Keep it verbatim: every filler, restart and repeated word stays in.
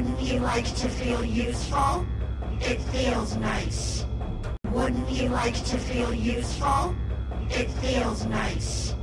Wouldn't you like to feel useful? It feels nice. Wouldn't you like to feel useful? It feels nice.